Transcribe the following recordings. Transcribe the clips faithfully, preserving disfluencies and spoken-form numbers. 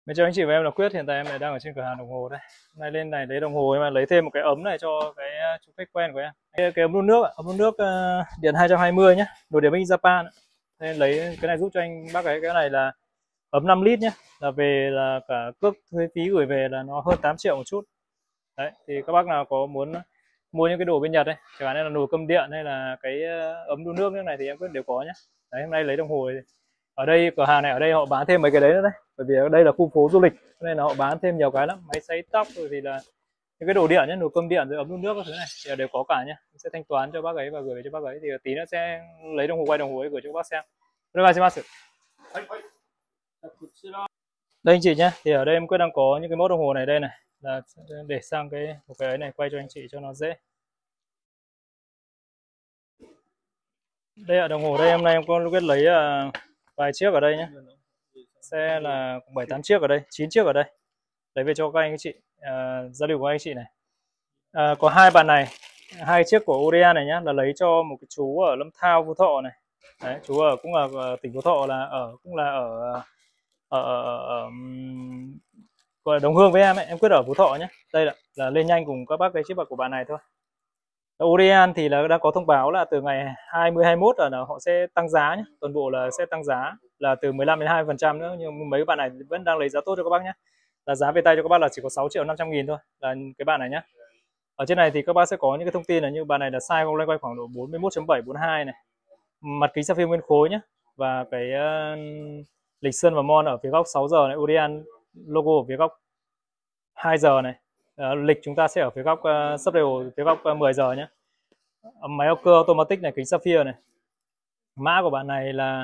Mời chào anh chị và em là Quyết, hiện tại em lại đang ở trên cửa hàng đồng hồ đây. Hôm nay lên này lấy đồng hồ em lại lấy thêm một cái ấm này cho cái uh, chú khách quen của em. Cái, cái ấm đun nước, ạ, ấm đun nước uh, điện hai trăm hai mươi nhé, đồ điểm in Japan. Nên lấy cái này giúp cho anh bác ấy. Cái này là ấm năm lít nhé, là về là cả cước thuế phí gửi về là nó hơn tám triệu một chút. Đấy, thì các bác nào có muốn mua những cái đồ bên Nhật đây, chẳng hạn như là nồi cơm điện hay là cái uh, ấm đun nước như này thì em Quyết đều có nhé. Đấy, hôm nay lấy đồng hồ ở đây, cửa hàng này ở đây họ bán thêm mấy cái đấy nữa đấy, bởi vì ở đây là khu phố du lịch nên là họ bán thêm nhiều cái lắm, máy sấy tóc rồi thì là những cái đồ điện nhé, nồi cơm điện rồi ấm đun nước các thứ này thì đều có cả nhé. Sẽ thanh toán cho bác ấy và gửi cho bác ấy, thì tí nữa sẽ lấy đồng hồ, quay đồng hồ ấy gửi cho các bác xem. Đây anh chị nhé, thì ở đây em Quyết đang có những cái mẫu đồng hồ này, đây này là để sang cái một cái ấy này, quay cho anh chị cho nó dễ. Đây ở đồng hồ đây, hôm nay em có Quyết lấy uh, vài chiếc ở đây nhé, sẽ là bảy tám chiếc ở đây, chín chiếc ở đây, lấy về cho các anh chị uh, gia đình của anh chị này. Uh, có hai bàn này, hai chiếc của Orea này nhá, là lấy cho một cái chú ở Lâm Thao, Phú Thọ này. Đấy, chú ở cũng là ở tỉnh Phú Thọ, là ở cũng là ở ở, ở, ở, ở gọi là đồng hương với em ấy, em Quyết ở Phú Thọ nhé. Đây là, là lên nhanh cùng các bác cái chiếc bạc của bạn này thôi. Orean thì là đang có thông báo là từ ngày hai mươi hai mươi mốt là, là họ sẽ tăng giá nhé, toàn bộ là sẽ tăng giá là từ mười lăm đến hai mươi phần trăm nữa, nhưng mấy bạn này vẫn đang lấy giá tốt cho các bác nhé, là giá về tay cho các bác là chỉ có sáu triệu năm trăm nghìn thôi, là cái bạn này nhé. Ở trên này thì các bác sẽ có những cái thông tin là như bạn này là size không loanh quanh khoảng độ bốn mươi mốt chấm bảy bốn mươi hai này, mặt kính sapphire nguyên khối nhé, và cái uh, lịch sơn và mon ở phía góc sáu giờ này, Orean logo ở phía góc hai giờ này. Uh, lịch chúng ta sẽ ở phía góc uh, sub đều phía góc uh, mười giờ nhé. Máy ốc cơ automatic này, kính sapphire này. Mã của bạn này là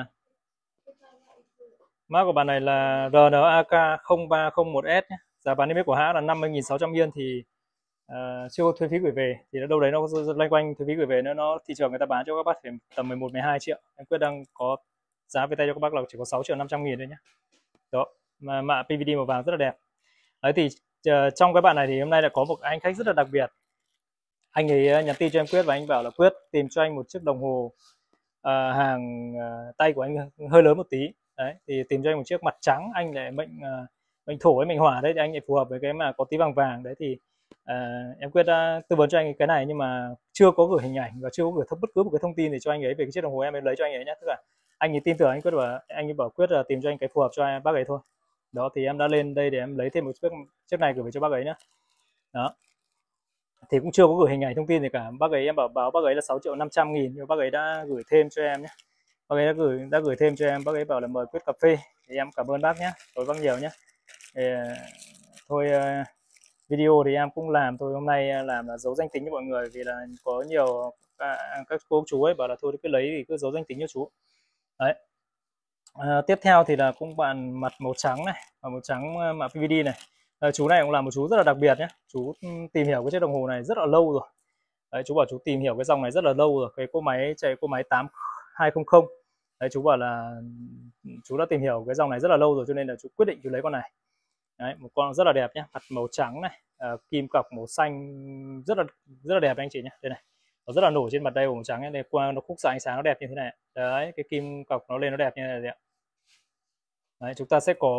mã của bạn này là R N A K không ba không một S nhé. Giá bán niêm yết của hãng là năm mươi nghìn sáu trăm yên, thì uh, chưa có thuế phí gửi về, thì đâu đấy nó loanh quanh thuế phí gửi về nữa, nó thị trường người ta bán cho các bác thì tầm mười một mười hai triệu. Em Quyết đang có giá về tay cho các bác là chỉ có sáu triệu năm trăm nghìn thôi nhé. Đó, mà mạ P V D màu vàng rất là đẹp. Đấy thì uh, trong cái bạn này thì hôm nay là có một anh khách rất là đặc biệt. Anh ấy nhắn tin cho em Quyết và anh bảo là Quyết tìm cho anh một chiếc đồng hồ uh, hàng uh, tay của anh hơi lớn một tí. Đấy, thì tìm cho anh một chiếc mặt trắng, anh lại mệnh uh, mệnh thổ với mệnh hỏa đấy, thì anh lại phù hợp với cái mà có tí vàng vàng đấy. Thì uh, em Quyết đã tư vấn cho anh cái này, nhưng mà chưa có gửi hình ảnh và chưa có gửi bất cứ một cái thông tin thì cho anh ấy về cái chiếc đồng hồ em ấy lấy cho anh ấy nhé. Tức là anh ấy tin tưởng anh Quyết và anh ấy bảo Quyết là tìm cho anh cái phù hợp cho anh, bác ấy thôi. Đó, thì em đã lên đây để em lấy thêm một chiếc chiếc này gửi về cho bác ấy nhé. Đó, thì cũng chưa có gửi hình ảnh thông tin gì cả. Bác ấy em bảo báo bác ấy là sáu triệu năm trăm nghìn, nhưng bác ấy đã gửi thêm cho em nhé. Bác ấy đã gửi đã gửi thêm cho em, bác ấy bảo là mời Quyết cà phê, thì em cảm ơn bác nhé, rồi bác nhiều nhé. Thì, thôi video thì em cũng làm thôi, hôm nay làm là giấu danh tính cho mọi người, vì là có nhiều à, các cô chú ấy bảo là thôi cứ lấy thì cứ giấu danh tính cho chú. Đấy. À, tiếp theo thì là cũng bạn mặt màu trắng này, và màu trắng mạ P V D này. À, chú này cũng là một chú rất là đặc biệt nhé. Chú tìm hiểu cái chiếc đồng hồ này rất là lâu rồi. Đấy, chú bảo chú tìm hiểu cái dòng này rất là lâu rồi, cái cô máy chạy cô máy tám hai không không. Đấy, chú bảo là chú đã tìm hiểu cái dòng này rất là lâu rồi, cho nên là chú quyết định chú lấy con này. Đấy, một con rất là đẹp nhé, mặt màu trắng này, à, kim cọc màu xanh rất là rất là đẹp anh chị nhé. Đây này, nó rất là nổi trên mặt đây, màu trắng ấy, đây qua nó khúc xạ ánh sáng nó đẹp như thế này. Đấy, cái kim cọc nó lên nó đẹp như thế này. Đấy, chúng ta sẽ có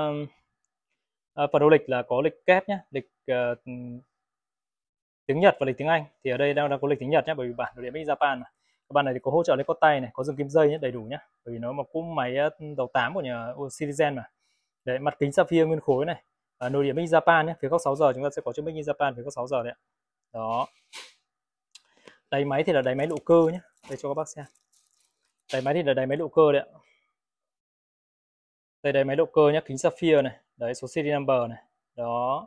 uh, phần đầu lịch là có lịch kép nhé, lịch uh, tiếng Nhật và lịch tiếng Anh. Thì ở đây đang, đang có lịch tiếng Nhật nhé, bởi vì bản đồ điện Made in Japan mà. Các bạn này thì có hỗ trợ lấy có tay này, có dừng kim dây nhé, đầy đủ nhé, bởi vì nó mà cũng máy đầu tám của nhà Citizen mà. Đấy, mặt kính sapphire nguyên khối này, à, nội địa Made in Japan nhé, phía góc sáu giờ chúng ta sẽ có chữ Made in Japan phía góc sáu giờ đấy ạ. Đó, đáy máy thì là đáy máy lộ cơ nhé, đây cho các bác xem. Đáy máy thì là đáy máy lộ cơ đấy ạ. Đây đáy máy động cơ nhé, kính sapphire này, đấy số serial number này. Đó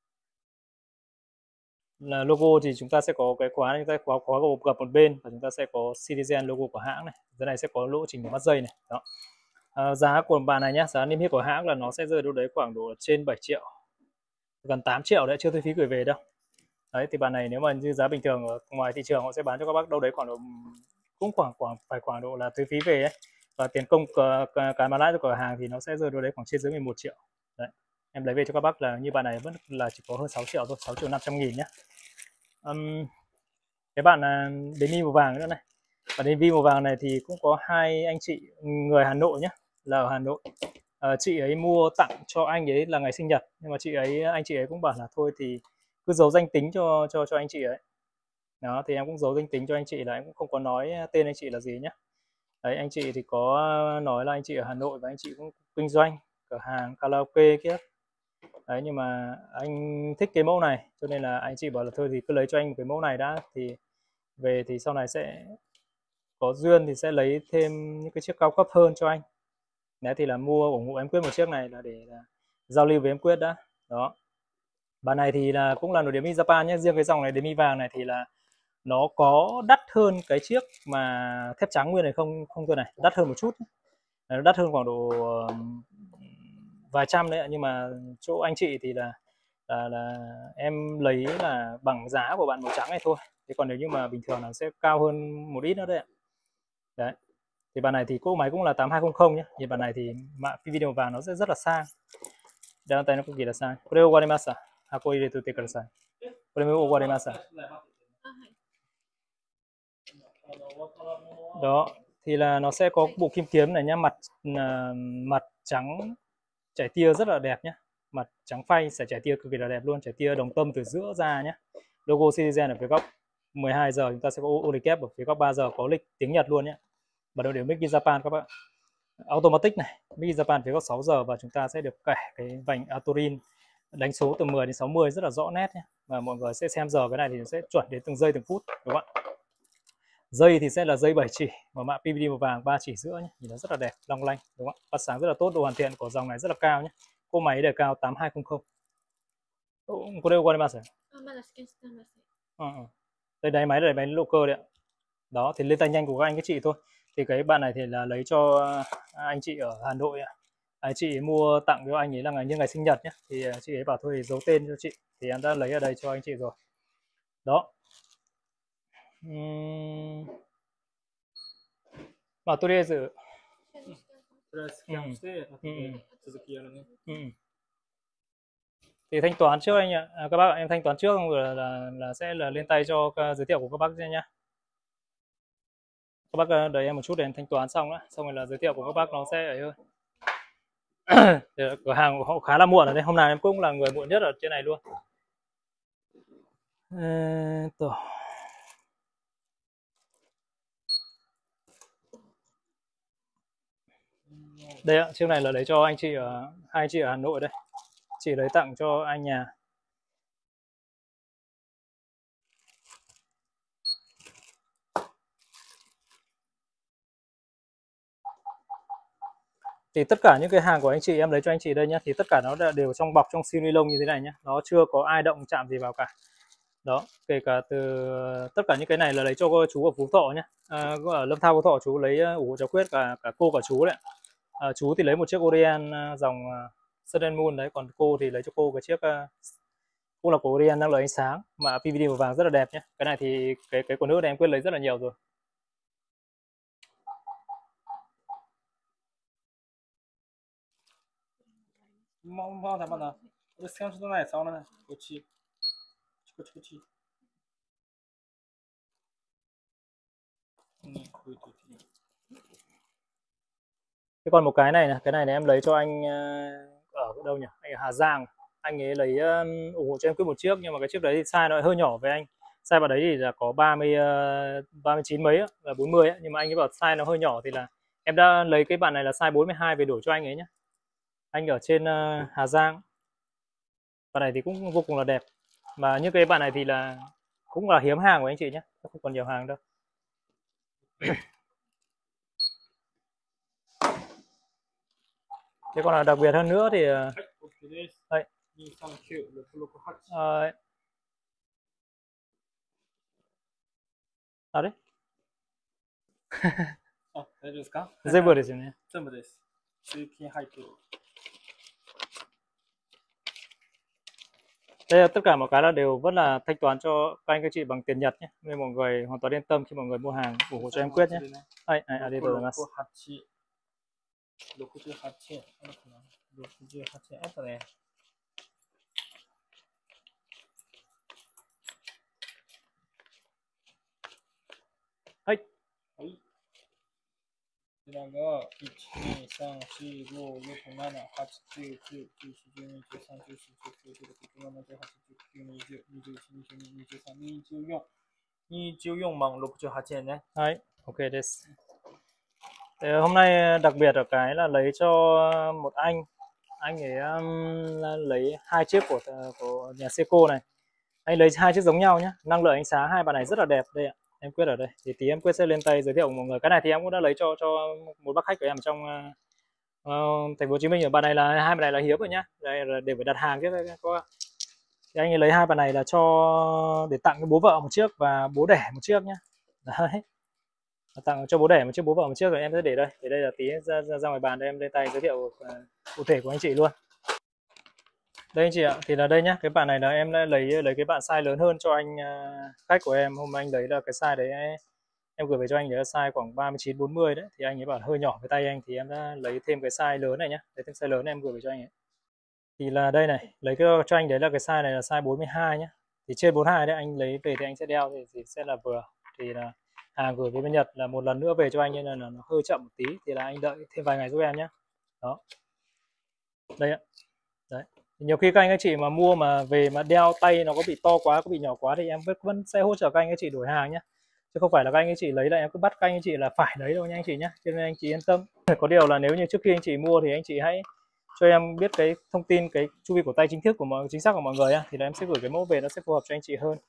là logo, thì chúng ta sẽ có cái khóa, chúng ta khóa khóa gập một bên, và chúng ta sẽ có Citizen logo của hãng này. Dưới này sẽ có lỗ chỉnh của mắt dây này. Đó, à, giá của bạn này nhé, giá niêm yết của hãng là nó sẽ rơi đâu đấy khoảng độ trên bảy triệu, gần tám triệu đấy, chưa thuế phí gửi về đâu. Đấy, thì bạn này nếu mà như giá bình thường ở ngoài thị trường họ sẽ bán cho các bác đâu đấy khoảng độ cũng khoảng khoảng phải khoảng độ là thuế phí về ấy, và tiền công cái mà lãi cho cửa hàng thì nó sẽ rơi đâu đấy khoảng trên dưới mười một triệu. Đấy, em lấy về cho các bác là như bạn này vẫn là chỉ có hơn sáu triệu thôi, sáu triệu năm trăm nghìn nhé. Um, cái bạn là đến vi màu vàng nữa này, và đến vi màu vàng này thì cũng có hai anh chị người Hà Nội nhé, là ở Hà Nội. uh, chị ấy mua tặng cho anh ấy là ngày sinh nhật, nhưng mà chị ấy anh chị ấy cũng bảo là thôi thì cứ giấu danh tính cho cho cho anh chị ấy. Đó thì em cũng giấu danh tính cho anh chị, là em cũng không có nói tên anh chị là gì nhé. Đấy, anh chị thì có nói là anh chị ở Hà Nội và anh chị cũng kinh doanh cửa hàng karaoke kia. Đấy, nhưng mà anh thích cái mẫu này cho nên là anh chị bảo là thôi thì cứ lấy cho anh một cái mẫu này đã, thì về thì sau này sẽ có duyên thì sẽ lấy thêm những cái chiếc cao cấp hơn cho anh. Đấy thì là mua ủng hộ em Quyết một chiếc này là để là giao lưu với em Quyết đã. Đó. Bản này thì là cũng là nổi Demi Japan nhé. Riêng cái dòng này Demi vàng này thì là nó có đắt hơn cái chiếc mà thép trắng nguyên này không không cơ này, đắt hơn một chút. Nó đắt hơn khoảng độ vài trăm đấy, nhưng mà chỗ anh chị thì là là, là em lấy là bằng giá của bạn màu trắng này thôi. Thế còn nếu như mà bình thường là sẽ cao hơn một ít nữa đấy ạ. Đấy. Thì bản này thì cỗ máy cũng là tám hai không không nhé. Nhìn bản này thì mạ video vàng nó sẽ rất là sang. Đây tay nó cực kỳ là sang. Kore o warimasu. Hako iretute kudasai. Kore mo o warimasu. Đó, thì là nó sẽ có bộ kim kiếm này nhá, mặt uh, mặt trắng chảy tia rất là đẹp nhé, mặt trắng phay sẽ chảy tia cực kỳ là đẹp luôn, chảy tia đồng tâm từ giữa ra nhé. Logo Citizen ở phía góc mười hai giờ chúng ta sẽ có ô recap, ở phía góc ba giờ có lịch tiếng Nhật luôn nhé. Bật đầu điểm Made in Japan các bạn. Automatic này, Made in Japan phía góc sáu giờ, và chúng ta sẽ được kẻ cái vành Atorin đánh số từ mười đến sáu mươi rất là rõ nét nhé. Và mọi người sẽ xem giờ cái này thì sẽ chuẩn đến từng giây từng phút các bạn. Dây thì sẽ là dây bảy chỉ và mạ pê vê đê màu vàng ba chỉ giữa nhé, nhìn nó rất là đẹp, long lanh đúng không ạ? Phát sáng rất là tốt, độ hoàn thiện của dòng này rất là cao nhé. Cỗ máy đề cao tám hai không không. Có đây qua đây mà ừ. Đây đáy máy là đáy máy lô cơ đấy ạ. Đó thì lên tay nhanh của các anh các chị thôi. Thì cái bạn này thì là lấy cho anh chị ở Hà Nội ạ. Anh chị mua tặng cho anh ấy là ngày như ngày sinh nhật nhé. Thì chị ấy bảo thôi thì giấu tên cho chị, thì em đã lấy ở đây cho anh chị rồi. Đó. Uhm... まあとりあえずとりあえずスキャンして、後で続きやるね。Ừ. Thì thanh toán trước anh ạ. À, các bác em thanh toán trước rồi là, là, là sẽ là lên tay cho giới thiệu của các bác nhé. Các bác đợi em một chút để em thanh toán xong đó, xong rồi là giới thiệu của các bác nó sẽ ấy hơn. Cửa hàng họ khá là muộn ở đây, hôm nay em cũng là người muộn nhất ở trên này luôn. Ê, tổ. Đây ạ, chiếc này là lấy cho anh chị ở hai anh chị ở Hà Nội đây. Chị lấy tặng cho anh nhà. Thì tất cả những cái hàng của anh chị em lấy cho anh chị đây nhé, thì tất cả nó đều trong bọc trong siêu ni lông như thế này nhé, nó chưa có ai động chạm gì vào cả. Đó, kể cả từ tất cả những cái này là lấy cho chú ở Phú Thọ nhé. À, ở Lâm Thao Phú Thọ chú lấy ủng hộ cháu Quyết, cả cả cô cả chú đấy. À, chú thì lấy một chiếc Orient dòng Sun and Moon đấy, còn cô thì lấy cho cô cái chiếc cũng là của Orient năng lượng ánh sáng mà pê vê đê màu vàng rất là đẹp nhé. Cái này thì cái cái của nước này em Quyết lấy rất là nhiều rồi. Mong mong thằng bạn nào, tôi xem số này sau này, cô chi, cô chi, cô chi. Thế còn một cái này nè, cái này này em lấy cho anh ở đâu nhỉ? Anh ở Hà Giang. Anh ấy lấy ủng hộ cho em Quyết một chiếc, nhưng mà cái chiếc đấy thì size nó hơi nhỏ với anh. Size vào đấy thì là có ba mươi, ba mươi chín mấy là bốn mươi ấy, nhưng mà anh ấy bảo size nó hơi nhỏ thì là em đã lấy cái bạn này là size bốn mươi hai về đổi cho anh ấy nhé. Anh ở trên Hà Giang. Bạn này thì cũng vô cùng là đẹp. Mà những cái bạn này thì là cũng là hiếm hàng của anh chị nhé, không còn nhiều hàng đâu. Thế còn là đặc biệt hơn nữa thì đây. À, à đấy.全部ですよね。全部です。通勤入ってる。Đây là tất cả mọi cái là đều vẫn là thanh toán cho các anh các chị bằng tiền Nhật nhé, nên mọi người hoàn toàn yên tâm khi mọi người mua hàng ủng hộ cho em Quyết nhé. Đây, này, à, đây rồi mà. là có một, hai, ba, bốn, năm, sáu, bảy, tám, chín, mười, mười một, mười hai, mười ba, mười bốn, mười lăm, mười sáu, mười bảy, mười tám, mười chín, mười mười một, mười hai, mười ba, mười bốn, mười lăm, mười sáu, mười bảy, mười tám, nhé. Đấy, ok this. Thì hôm nay đặc biệt ở cái là lấy cho một anh anh ấy um, lấy hai chiếc của của nhà Seiko này. Anh lấy hai chiếc giống nhau nhé. Năng lượng ánh sáng hai bạn này rất là đẹp đây ạ. Em Quyết ở đây. Thì tí em Quyết sẽ lên tay giới thiệu mọi người. Cái này thì em cũng đã lấy cho cho một bác khách của em ở trong uh, thành phố Hồ Chí Minh. Ở bạn này là hai bạn này là hiếm rồi nhá. Đây là để phải đặt hàng chứ các bạn. Thì anh ấy lấy hai bạn này là cho để tặng cho bố vợ một chiếc và bố đẻ một chiếc nhá. Đấy. Tặng cho bố đẻ một chiếc, bố vợ một chiếc, rồi em sẽ để đây. Để đây là tí ra, ra, ra ngoài bàn đây em lên tay giới thiệu uh, cụ thể của anh chị luôn. Đây anh chị ạ, thì là đây nhá, cái bạn này là em đã lấy lấy cái bạn size lớn hơn cho anh uh, khách của em. Hôm anh lấy là cái size đấy em gửi về cho anh đấy là size khoảng ba mươi chín bốn mươi đấy, thì anh ấy bảo hơi nhỏ với tay anh thì em đã lấy thêm cái size lớn này nhá, lấy thêm size lớn này em gửi về cho anh ấy. Thì là đây này, lấy cái cho anh đấy là cái size này là size bốn mươi hai nhá. Thì trên bốn mươi hai đấy anh lấy về thì anh sẽ đeo thì, thì sẽ là vừa. Thì là hàng gửi về bên Nhật là một lần nữa về cho anh nên là nó hơi chậm một tí, thì là anh đợi thêm vài ngày giúp em nhé. Đó. Đây ạ. Đấy. Nhiều khi các anh các chị mà mua mà về mà đeo tay nó có bị to quá, có bị nhỏ quá thì em vẫn sẽ hỗ trợ các anh các chị đổi hàng nhé. Chứ không phải là các anh các chị lấy là em cứ bắt các anh các chị là phải lấy đâu nha anh chị nhé. Cho nên anh chị yên tâm. Có điều là nếu như trước khi anh chị mua thì anh chị hãy cho em biết cái thông tin, cái chu vi cổ tay chính thức của mọi chính xác của mọi người á, thì là em sẽ gửi cái mẫu về, nó sẽ phù hợp cho anh chị hơn.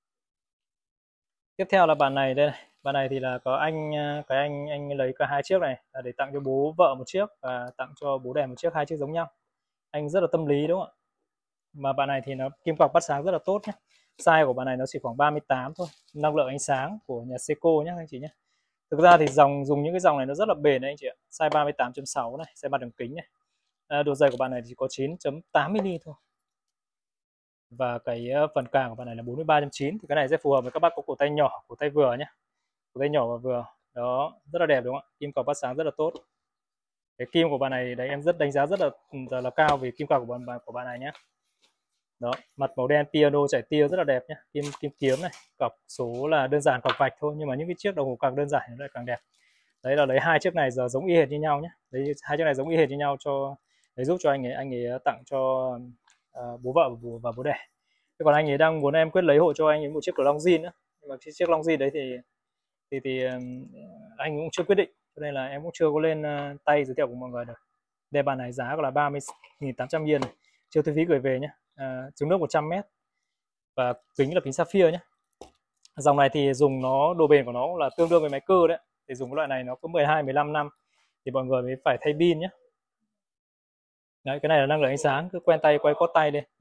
Tiếp theo là bàn này đây này. Bàn này thì là có anh cái anh anh lấy cả hai chiếc này là để tặng cho bố vợ một chiếc và tặng cho bố đẻ một chiếc, hai chiếc giống nhau. Anh rất là tâm lý đúng không ạ? Mà bạn này thì nó kim cọc bắt sáng rất là tốt nhé. Size của bạn này nó chỉ khoảng ba mươi tám thôi. Năng lượng ánh sáng của nhà Seiko nhé anh chị nhé. Thực ra thì dòng dùng những cái dòng này nó rất là bền đấy anh chị ạ. Size ba mươi tám chấm sáu này, size mặt đường kính này. À, độ dày của bạn này chỉ có chín chấm tám mi li thôi. Và cái phần càng của bạn này là bốn mươi ba chấm chín, thì cái này sẽ phù hợp với các bác có cổ tay nhỏ, cổ tay vừa nhé. Cổ tay nhỏ và vừa. Đó, rất là đẹp đúng không ạ? Kim cọc bắt sáng rất là tốt. Cái kim của bạn này đấy em rất đánh giá rất là rất là cao vì kim cọc của bạn của bạn này nhé. Đó, mặt màu đen piano chảy tia rất là đẹp nhé. Kim kim kiếm này, cọc số là đơn giản cọc vạch thôi, nhưng mà những cái chiếc đồng hồ càng đơn giản nó lại càng đẹp. Đấy là lấy hai chiếc này giờ giống y hệt như nhau nhé. Đấy, hai chiếc này giống y hệt như nhau cho để giúp cho anh ấy anh ấy tặng cho uh, bố vợ và bố, và bố đẻ. Thế còn anh ấy đang muốn em Quyết lấy hộ cho anh ấy một chiếc của Long Jin nữa. Nhưng mà chiếc Long Jin đấy thì thì thì anh cũng chưa quyết định, cho nên là em cũng chưa có lên uh, tay giới thiệu của mọi người được. Đây bàn này giá là ba mươi nghìn tám trăm yên này, chưa thuế phí gửi về nhé. À, trứng nước một trăm mét và kính là kính sapphire nhé. Dòng này thì dùng nó độ bền của nó là tương đương với máy cơ đấy, thì dùng cái loại này nó có mười hai mười lăm năm thì mọi người mới phải thay pin nhé. Đấy, cái này là năng lượng ánh sáng, cứ quen tay quay cốt tay đi.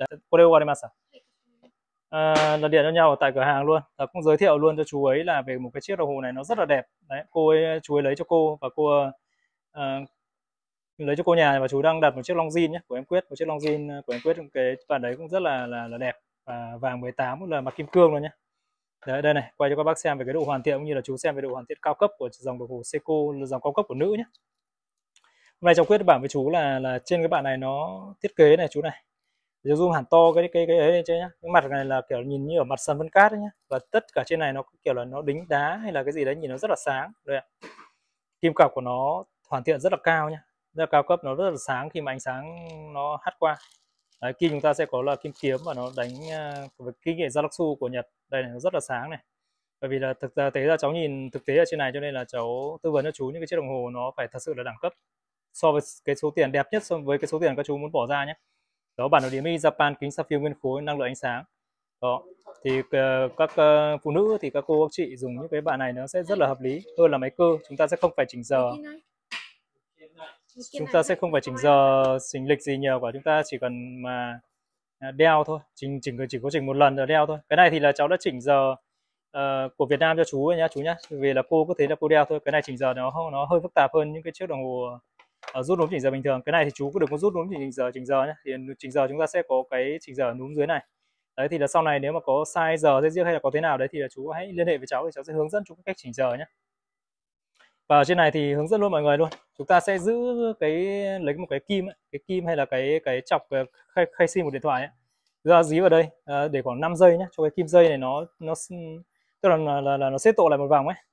À, là điện cho nhau ở tại cửa hàng luôn. Và cũng giới thiệu luôn cho chú ấy là về một cái chiếc đồng hồ này nó rất là đẹp. Đấy, cô ấy chú ấy lấy cho cô và cô uh, lấy cho cô nhà, và chú đang đặt một chiếc Long Jin nhé của em Quyết, một chiếc Long Jin của em Quyết, cái bản đấy cũng rất là là, là đẹp và vàng mười tám là mặt kim cương luôn nhé. Đấy, đây này, quay cho các bác xem về cái độ hoàn thiện cũng như là chú xem về độ hoàn thiện cao cấp của dòng đồng hồ Seiko, là dòng cao cấp của nữ nhé. Hôm nay cháu Quyết bảo với chú là là trên cái bản này nó thiết kế này chú này, để zoom hẳn to cái cái cái ấy lên trên nhá. Cái mặt này là kiểu nhìn như ở mặt sân vân cát đấy nhá, và tất cả trên này nó kiểu là nó đính đá hay là cái gì đấy nhìn nó rất là sáng. Đây ạ. Kim cọc của nó hoàn thiện rất là cao nhá, rất là cao cấp, nó rất là sáng khi mà ánh sáng nó hắt qua. Đấy, kim chúng ta sẽ có là kim kiếm và nó đánh uh, với kỹ nghệ Galaxu của Nhật. Đây này, nó rất là sáng này. Bởi vì là thực tế là cháu nhìn thực tế ở trên này, cho nên là cháu tư vấn cho chú những cái chiếc đồng hồ nó phải thật sự là đẳng cấp so với cái số tiền đẹp nhất, so với cái số tiền các chú muốn bỏ ra nhé. Đó, bản đồ điểm y Japan kính sapphire nguyên khối năng lượng ánh sáng. Đó, thì uh, các uh, phụ nữ thì các cô các chị dùng những cái bản này nó sẽ rất là hợp lý hơn là máy cơ. Chúng ta sẽ không phải chỉnh giờ, chúng ta sẽ không phải chỉnh giờ chỉnh lịch gì nhiều cả, chúng ta chỉ cần mà đeo thôi, chỉnh chỉnh chỉ có chỉnh một lần rồi đeo thôi. Cái này thì là cháu đã chỉnh giờ uh, của Việt Nam cho chú nhá chú nhá, vì là cô có thấy là cô đeo thôi. Cái này chỉnh giờ nó nó hơi phức tạp hơn những cái chiếc đồng hồ ở rút núm chỉnh giờ bình thường. Cái này thì chú cứ đừng có rút núm chỉnh giờ chỉnh giờ nhé. Thì chỉnh giờ chúng ta sẽ có cái chỉnh giờ núm dưới này. Đấy, thì là sau này nếu mà có sai giờ dây riêng hay là có thế nào đấy thì là chú hãy liên hệ với cháu, thì cháu sẽ hướng dẫn chú cách chỉnh giờ nhé. Và ở trên này thì hướng dẫn luôn mọi người luôn. Chúng ta sẽ giữ cái lấy một cái kim ấy, cái kim hay là cái cái chọc khay, khay sim của điện thoại ấy, ra dí vào đây à, để khoảng năm giây nhé, cho cái kim dây này nó nó tức là là, là nó xếp tổ lại một vòng ấy.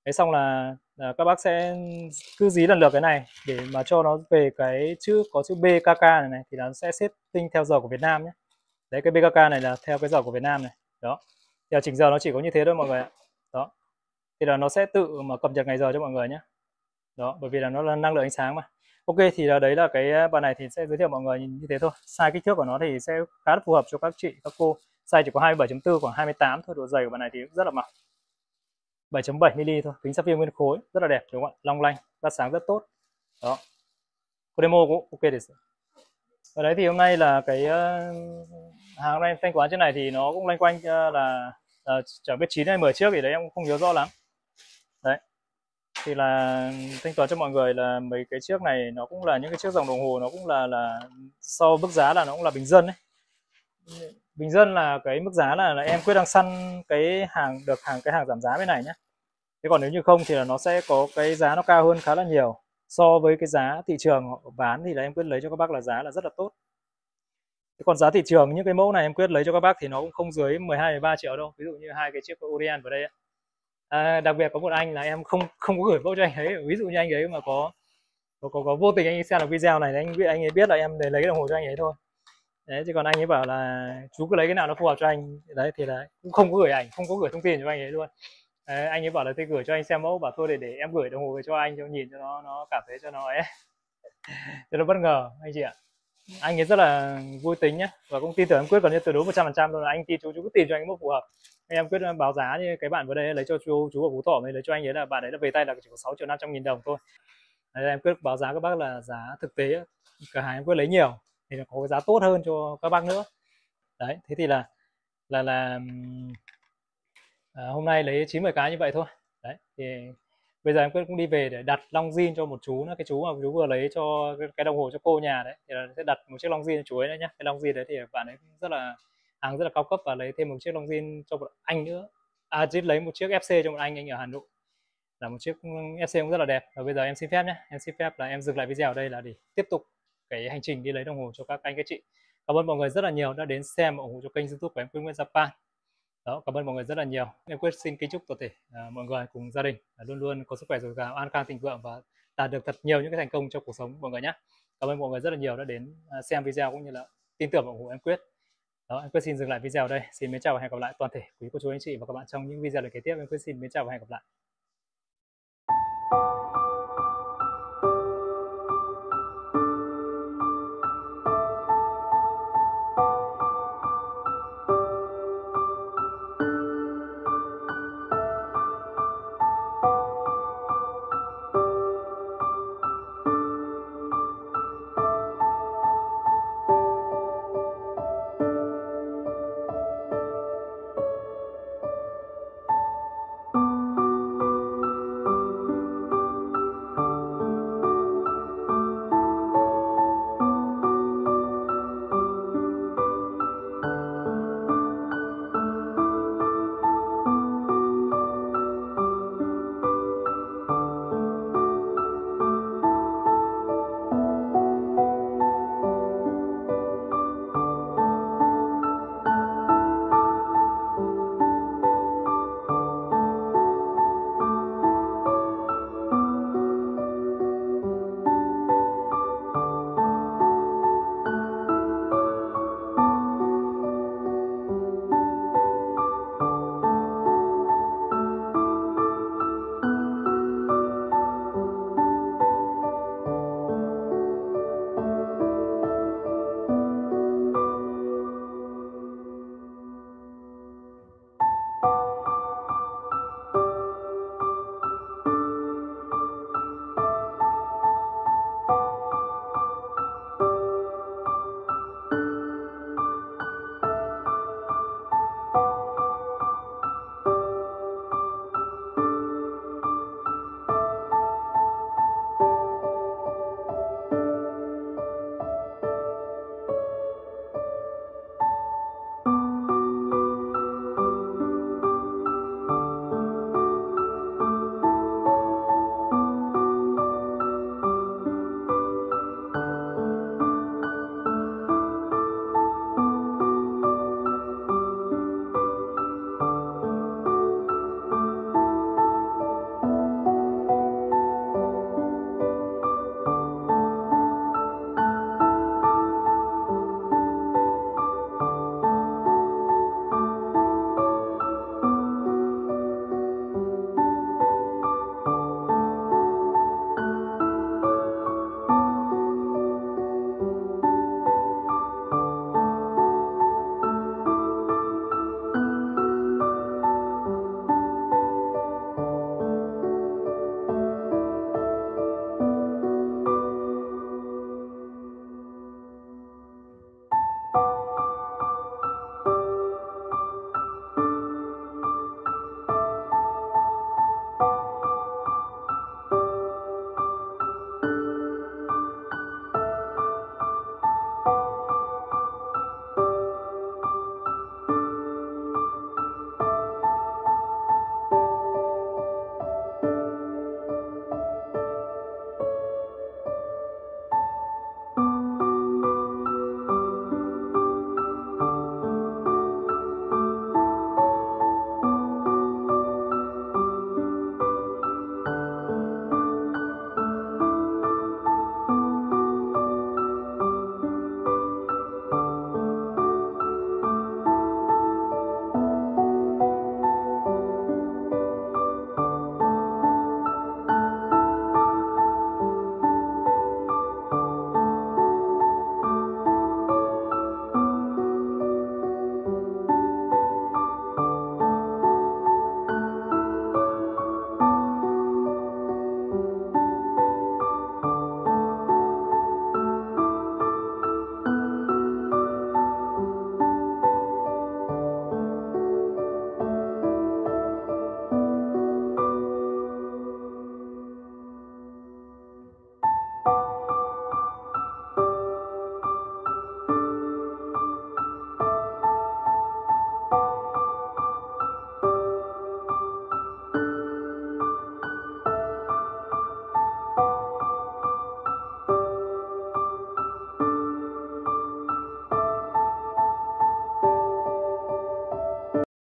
Thế xong là, là các bác sẽ cứ dí lần lượt cái này để mà cho nó về cái chữ có chữ bê ca ca này này thì nó sẽ setting theo giờ của Việt Nam nhé. Đấy, cái bê ca ca này là theo cái giờ của Việt Nam này. Đó. Thì chỉnh giờ nó chỉ có như thế thôi mọi người ạ. Đó. Thì là nó sẽ tự mà cập nhật ngày giờ cho mọi người nhé. Đó, bởi vì là nó là năng lượng ánh sáng mà. Ok, thì là đấy là cái bàn này thì sẽ giới thiệu mọi người như thế thôi. Size kích thước của nó thì sẽ khá là phù hợp cho các chị, các cô. Size chỉ có hai mươi bảy chấm bốn, khoảng hai mươi tám thôi. Độ dày của bàn này thì rất là mỏng, bảy chấm bảy mi-li thôi. Kính sapphire nguyên khối rất là đẹp đúng không ạ? Long lanh, phát sáng rất tốt. Đó. Cô demo cũng ok để ở đấy. Thì hôm nay là cái uh, hàng hôm nay thanh toán trên này thì nó cũng loanh quanh uh, là uh, chẳng biết chín hay mười chiếc thì đấy em cũng không nhớ rõ lắm. Đấy, thì là thanh toán cho mọi người là mấy cái chiếc này nó cũng là những cái chiếc dòng đồng hồ, nó cũng là là so mức giá là nó cũng là bình dân đấy. Bình dân là cái mức giá là, là em quyết đang săn cái hàng được hàng cái hàng giảm giá bên này nhé. Thế còn nếu như không thì là nó sẽ có cái giá nó cao hơn khá là nhiều so với cái giá thị trường họ bán, thì là em quyết lấy cho các bác là giá là rất là tốt. Thế còn giá thị trường những cái mẫu này em quyết lấy cho các bác thì nó cũng không dưới mười hai mười ba triệu đâu. Ví dụ như hai cái chiếc Orient vào đây. À, đặc biệt có một anh là em không không có gửi mẫu cho anh ấy. Ví dụ như anh ấy mà có có có, có vô tình anh ấy xem được video này thì anh biết anh ấy biết là em để lấy đồng hồ cho anh ấy thôi. Đấy, chứ còn anh ấy bảo là chú cứ lấy cái nào nó phù hợp cho anh. Đấy thì là cũng không có gửi ảnh, không có gửi thông tin cho anh ấy luôn. Đấy, anh ấy bảo là tôi gửi cho anh xem mẫu, bảo thôi để để em gửi đồng hồ về cho anh cho nhìn cho nó nó cảm thấy cho nó ấy cho nó bất ngờ anh chị ạ. Anh ấy rất là vui tính nhé, và cũng tin tưởng em Quyết gần như tuyệt đối một trăm phần trăm rồi. Anh tin chú chú cứ tìm cho anh mẫu phù hợp. Em Quyết báo giá như cái bạn vừa đây lấy cho chú chú ở Phú Thọ mới lấy cho anh ấy là bạn ấy là về tay là chỉ có sáu triệu năm trăm nghìn đồng thôi. Đấy, em Quyết báo giá các bác là giá thực tế, cửa hàng em Quyết lấy nhiều thì là có cái giá tốt hơn cho các bác nữa. Đấy, thế thì là là là à, hôm nay lấy chín mươi cái như vậy thôi. Đấy, thì bây giờ em Quyết cũng đi về để đặt long zin cho một chú nữa, cái chú mà chú vừa lấy cho cái đồng hồ cho cô nhà đấy, thì là sẽ đặt một chiếc long zin cho chú ấy nữa nhé. Cái long zin đấy thì bạn ấy rất là hàng rất là cao cấp, và lấy thêm một chiếc long zin cho một anh nữa. À, chứ lấy một chiếc ép xê cho một anh anh ở Hà Nội, là một chiếc ép xê cũng rất là đẹp. Và bây giờ em xin phép nhé, em xin phép là em dừng lại video ở đây là để tiếp tục cái hành trình đi lấy đồng hồ cho các anh các chị. Cảm ơn mọi người rất là nhiều đã đến xem và ủng hộ cho kênh YouTube của em Quyết Nguyễn Japan. Đó, cảm ơn mọi người rất là nhiều. Em Quyết xin kính chúc toàn thể à, mọi người cùng gia đình à, luôn luôn có sức khỏe dồi dào, an khang thịnh vượng và đạt được thật nhiều những cái thành công trong cuộc sống mọi người nhé. Cảm ơn mọi người rất là nhiều đã đến à, xem video cũng như là tin tưởng và ủng hộ em Quyết. Đó, em Quyết xin dừng lại video ở đây. Xin mến chào và hẹn gặp lại toàn thể quý cô chú anh chị và các bạn trong những video lần kế tiếp. Em Quyết xin mến chào và hẹn gặp lại.